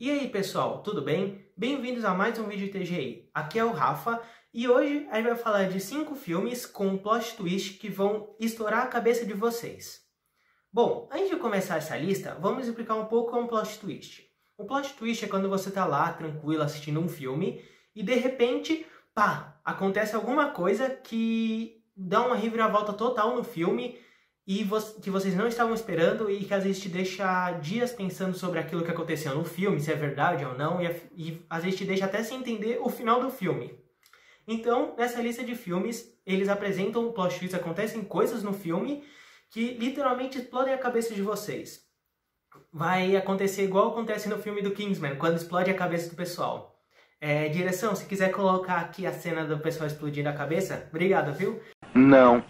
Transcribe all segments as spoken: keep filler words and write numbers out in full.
E aí pessoal, tudo bem? Bem-vindos a mais um vídeo de T G I. Aqui é o Rafa e hoje a gente vai falar de cinco filmes com plot twist que vão estourar a cabeça de vocês. Bom, antes de começar essa lista, vamos explicar um pouco o que é um plot twist. Um plot twist é quando você tá lá tranquilo assistindo um filme e de repente, pá, acontece alguma coisa que dá uma reviravolta total no filme e que vocês não estavam esperando e que às vezes te deixa dias pensando sobre aquilo que aconteceu no filme, se é verdade ou não, e, e às vezes te deixa até sem entender o final do filme. Então, nessa lista de filmes, eles apresentam um plot twist, acontecem coisas no filme que literalmente explodem a cabeça de vocês. Vai acontecer igual acontece no filme do Kingsman, quando explode a cabeça do pessoal. É, direção, se quiser colocar aqui a cena do pessoal explodindo a cabeça, obrigado, viu? Não.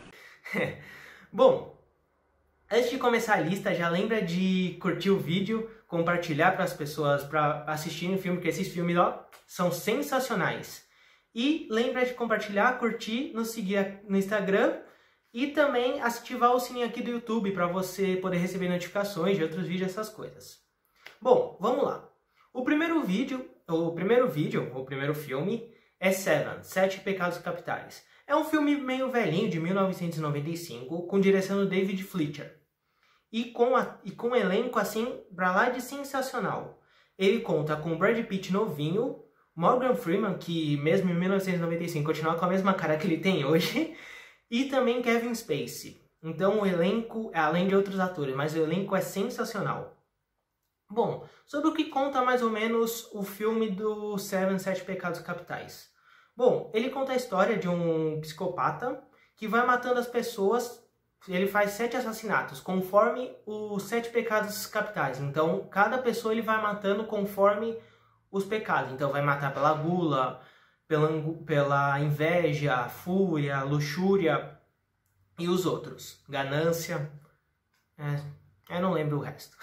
Bom, antes de começar a lista, já lembra de curtir o vídeo, compartilhar para as pessoas para assistirem o filme, porque esses filmes ó, são sensacionais. E lembra de compartilhar, curtir, nos seguir no Instagram e também ativar o sininho aqui do YouTube para você poder receber notificações de outros vídeos, essas coisas. Bom, vamos lá. O primeiro vídeo, o primeiro vídeo, o primeiro filme é Seven, Sete Pecados Capitais. É um filme meio velhinho, de mil novecentos e noventa e cinco, com direção do David Fincher. E com, a, e com um elenco assim, pra lá de sensacional. Ele conta com Brad Pitt novinho, Morgan Freeman, que mesmo em mil novecentos e noventa e cinco continua com a mesma cara que ele tem hoje, e também Kevin Spacey. Então o elenco, além de outros atores, mas o elenco é sensacional. Bom, sobre o que conta mais ou menos o filme do Seven, Sete Pecados Capitais. Bom, ele conta a história de um psicopata que vai matando as pessoas. Ele faz sete assassinatos, conforme os sete pecados capitais. Então, cada pessoa ele vai matando conforme os pecados. Então, vai matar pela gula, pela, pela inveja, fúria, luxúria e os outros. Ganância. É, eu não lembro o resto.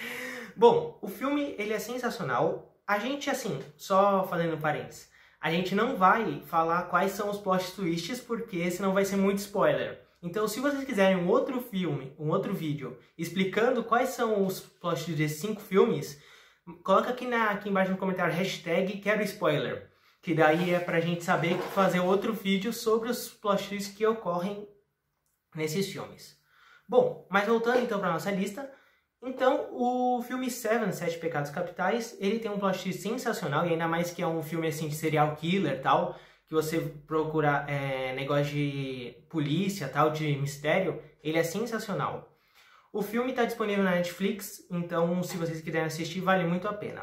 Bom, o filme ele é sensacional. A gente, assim, só fazendo parênteses, a gente não vai falar quais são os plot twists, porque senão vai ser muito spoiler. Então, se vocês quiserem um outro filme, um outro vídeo, explicando quais são os plot twists desses cinco filmes, coloca aqui, na, aqui embaixo no comentário, hashtag quero spoiler. Que daí é pra gente saber fazer outro vídeo sobre os plot twists que ocorrem nesses filmes. Bom, mas voltando então pra nossa lista, então o filme Seven, Sete Pecados Capitais, ele tem um plot twist sensacional, e ainda mais que é um filme assim de serial killer e tal, que você procura é, negócio de polícia, tal, de mistério, ele é sensacional. O filme está disponível na Netflix, então se vocês quiserem assistir, vale muito a pena.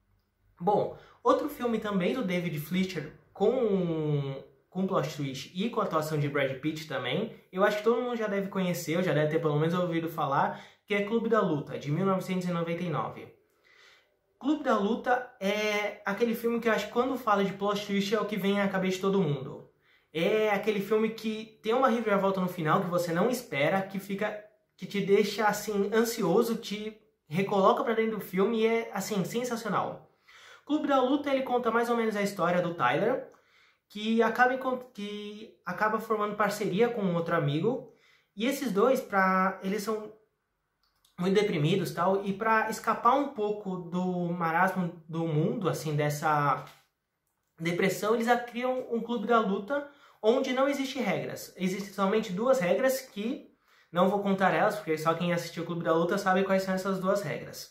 Bom, outro filme também do David Fincher, com, com plot twist e com a atuação de Brad Pitt também, eu acho que todo mundo já deve conhecer, ou já deve ter pelo menos ouvido falar, que é Clube da Luta, de mil novecentos e noventa e nove. Clube da Luta é aquele filme que eu acho que quando fala de plot twist é o que vem à cabeça de todo mundo. É aquele filme que tem uma reviravolta no final que você não espera, que fica, que te deixa assim ansioso, te recoloca pra dentro do filme e é assim sensacional. Clube da Luta ele conta mais ou menos a história do Tyler, que acaba, que acaba formando parceria com um outro amigo, e esses dois, pra, eles são muito deprimidos tal, e para escapar um pouco do marasmo do mundo, assim, dessa depressão, eles criam um clube da luta onde não existe regras. Existem somente duas regras que não vou contar elas, porque só quem assistiu o Clube da Luta sabe quais são essas duas regras.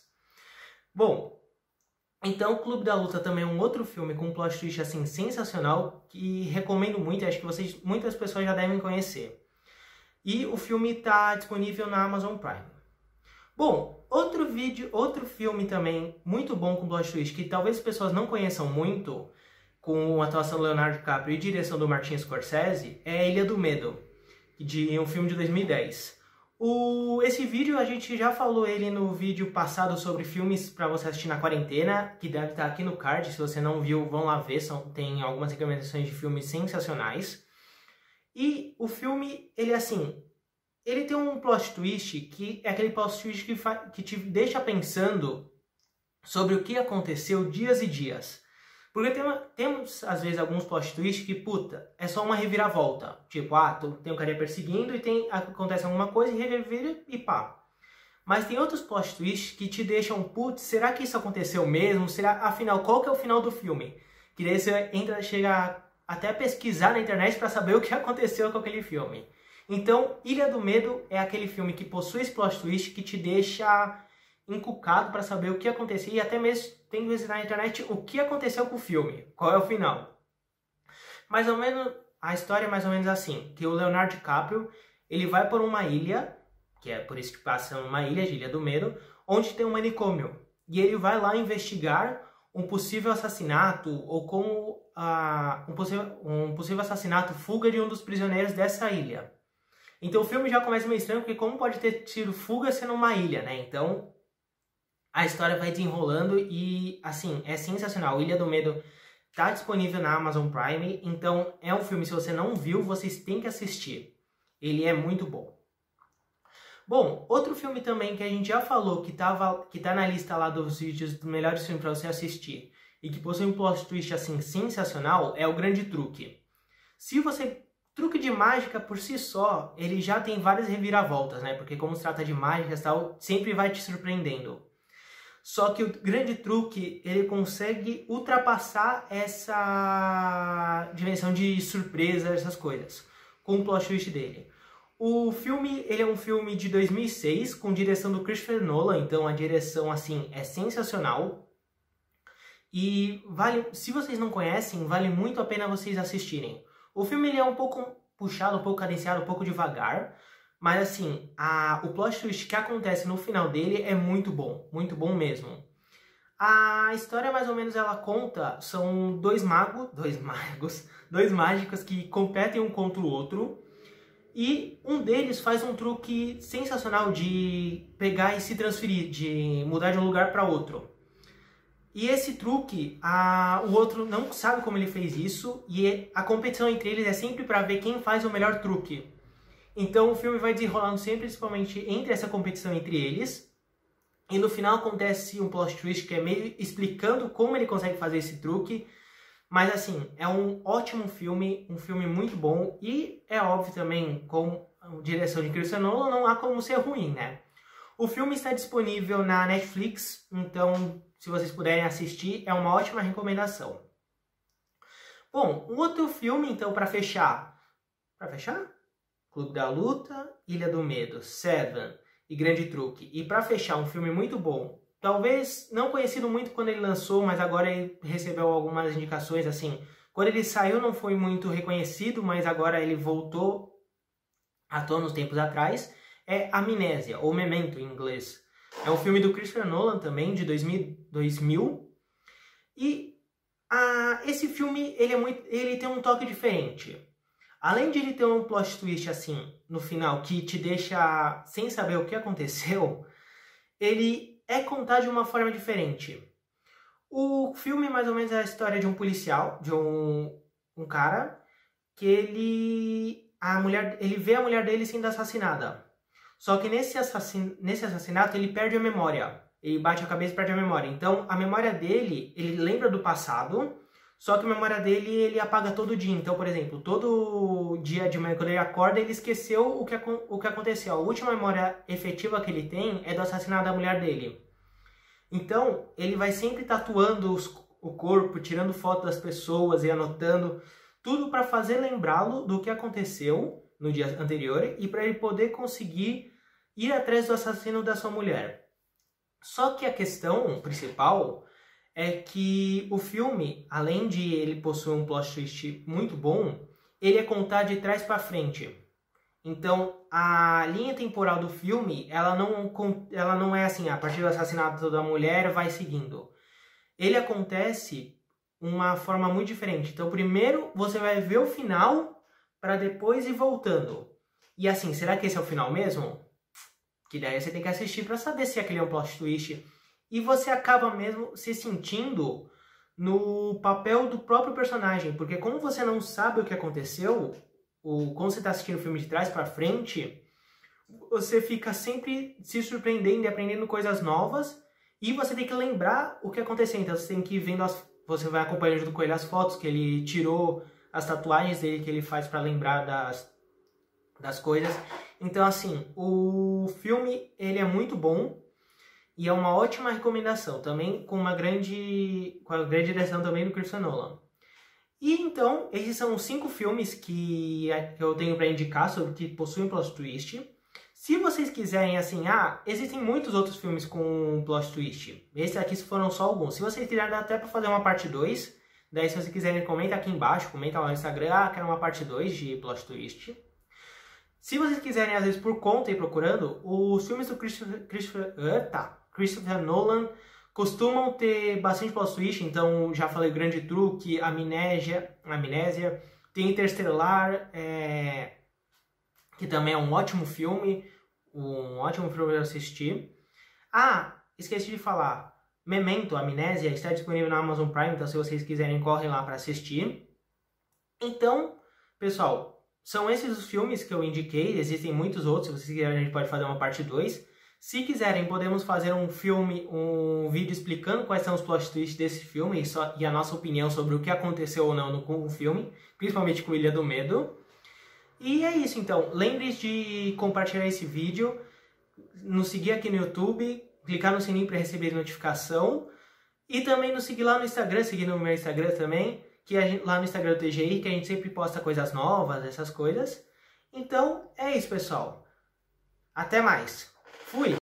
Bom, então o Clube da Luta também é um outro filme com um plot twist assim sensacional que recomendo muito, acho que vocês, muitas pessoas já devem conhecer. E o filme está disponível na Amazon Prime. Bom, outro vídeo, outro filme também muito bom com plot twist, que talvez as pessoas não conheçam muito, com a atuação do Leonardo DiCaprio e direção do Martin Scorsese, é Ilha do Medo, de um filme de dois mil e dez. O, esse vídeo a gente já falou ele no vídeo passado sobre filmes para você assistir na quarentena, que deve estar aqui no card, se você não viu, vão lá ver, são, tem algumas recomendações de filmes sensacionais. E o filme, ele assim, ele tem um plot twist que é aquele plot twist que, que te deixa pensando sobre o que aconteceu dias e dias. Porque tem uma, temos, às vezes, alguns plot twists que, puta, é só uma reviravolta. Tipo, ah, tem um cara perseguindo e tem, acontece alguma coisa e revira e pá. Mas tem outros plot twists que te deixam, putz, será que isso aconteceu mesmo? Será, afinal, qual que é o final do filme? Que daí você entra, chega até a pesquisar na internet para saber o que aconteceu com aquele filme. Então, Ilha do Medo é aquele filme que possui esse plot twist que te deixa encucado para saber o que aconteceu e até mesmo tem que visitar na internet o que aconteceu com o filme, qual é o final. Mais ou menos, a história é mais ou menos assim, que o Leonardo DiCaprio, ele vai por uma ilha, que é por isso que passa numa ilha, de Ilha do Medo, onde tem um manicômio. E ele vai lá investigar um possível assassinato, ou como uh, um, possível, um possível assassinato, fuga de um dos prisioneiros dessa ilha. Então o filme já começa meio estranho, porque como pode ter tido fuga sendo uma ilha, né? Então a história vai desenrolando e, assim, é sensacional. Ilha do Medo tá disponível na Amazon Prime, então é um filme, se você não viu, vocês têm que assistir. Ele é muito bom. Bom, outro filme também que a gente já falou, que, tava, que tá na lista lá dos vídeos dos melhores filmes para você assistir, e que possui um plot twist, assim, sensacional, é O Grande Truque. Se você... Truque de mágica, por si só, ele já tem várias reviravoltas, né? Porque como se trata de mágica e tal, sempre vai te surpreendendo. Só que o Grande Truque, ele consegue ultrapassar essa dimensão de surpresa, essas coisas, com o plot twist dele. O filme, ele é um filme de dois mil e seis, com direção do Christopher Nolan, então a direção, assim, é sensacional. E vale, se vocês não conhecem, vale muito a pena vocês assistirem. O filme ele é um pouco puxado, um pouco cadenciado, um pouco devagar, mas assim, a, o plot twist que acontece no final dele é muito bom, muito bom mesmo. A história mais ou menos ela conta, são dois magos, dois magos, dois mágicos que competem um contra o outro, e um deles faz um truque sensacional de pegar e se transferir, de mudar de um lugar para outro. E esse truque, a, o outro não sabe como ele fez isso, e a competição entre eles é sempre para ver quem faz o melhor truque. Então o filme vai desenrolando sempre, principalmente entre essa competição entre eles, e no final acontece um plot twist que é meio explicando como ele consegue fazer esse truque, mas assim, é um ótimo filme, um filme muito bom, e é óbvio também, com a direção de Christopher Nolan, não há como ser ruim, né? O filme está disponível na Netflix, então se vocês puderem assistir, é uma ótima recomendação. Bom, um outro filme, então, para fechar. Para fechar? Clube da Luta, Ilha do Medo, Seven e Grande Truque. E para fechar, um filme muito bom. Talvez não conhecido muito quando ele lançou, mas agora ele recebeu algumas indicações, assim. Quando ele saiu não foi muito reconhecido, mas agora ele voltou à tona uns tempos atrás. É Amnésia, ou Memento em inglês. É um filme do Christopher Nolan também, de dois mil. E ah, esse filme ele, é muito, ele tem um toque diferente. Além de ele ter um plot twist assim, no final, que te deixa sem saber o que aconteceu, ele é contado de uma forma diferente. O filme, mais ou menos, é a história de um policial, de um, um cara, que ele, a mulher, ele vê a mulher dele sendo assassinada. Só que nesse, assassin, nesse assassinato ele perde a memória. Ele bate a cabeça e perde a memória. Então a memória dele, ele lembra do passado, só que a memória dele ele apaga todo dia. Então, por exemplo, todo dia de manhã quando ele acorda, ele esqueceu o que, o que aconteceu. A última memória efetiva que ele tem é do assassinato da mulher dele. Então ele vai sempre tatuando os, o corpo, tirando foto das pessoas e anotando. Tudo para fazer lembrá-lo do que aconteceu no dia anterior e para ele poder conseguir ir atrás do assassino da sua mulher. Só que a questão principal é que o filme, além de ele possuir um plot twist muito bom, ele é contado de trás para frente. Então, a linha temporal do filme, ela não, ela não é assim, a partir do assassinato da mulher vai seguindo. Ele acontece uma forma muito diferente. Então, primeiro você vai ver o final para depois ir voltando. E assim, será que esse é o final mesmo? Que daí você tem que assistir para saber se aquele é um plot twist. E você acaba mesmo se sentindo no papel do próprio personagem. Porque como você não sabe o que aconteceu, ou quando você está assistindo o filme de trás para frente, você fica sempre se surpreendendo e aprendendo coisas novas. E você tem que lembrar o que aconteceu. Então você tem que ir vendo as... Você vai acompanhando junto com ele as fotos que ele tirou, as tatuagens dele que ele faz para lembrar das, das coisas. Então, assim, o filme, ele é muito bom e é uma ótima recomendação, também com uma grande, com a grande direção também do Christopher Nolan. E então, esses são os cinco filmes que eu tenho para indicar sobre que possuem plot twist. Se vocês quiserem, assim, ah, existem muitos outros filmes com plot twist. Esses aqui foram só alguns. Se vocês quiserem, dá até para fazer uma parte dois. Daí, se vocês quiserem, comenta aqui embaixo, comenta lá no Instagram, ah, quero uma parte dois de plot twist. Se vocês quiserem, às vezes, por conta e procurando, os filmes do Christopher, Christopher, uh, tá, Christopher Nolan costumam ter bastante plot twist, então já falei Grande Truque, Amnésia, Amnésia, tem Interstellar, é, que também é um ótimo filme, um ótimo filme para assistir. Ah, esqueci de falar, Memento, Amnésia, está disponível na Amazon Prime, então se vocês quiserem, correm lá para assistir. Então, pessoal, são esses os filmes que eu indiquei, existem muitos outros, se vocês quiserem a gente pode fazer uma parte dois. Se quiserem, podemos fazer um filme, um vídeo explicando quais são os plot twists desse filme e, só, e a nossa opinião sobre o que aconteceu ou não no, com o filme, principalmente com Ilha do Medo. E é isso então, lembre-se de compartilhar esse vídeo, nos seguir aqui no YouTube, clicar no sininho para receber notificação e também nos seguir lá no Instagram, seguir no meu Instagram também, que a gente, lá no Instagram do T G I, que a gente sempre posta coisas novas, essas coisas. Então, é isso pessoal. Até mais! Fui!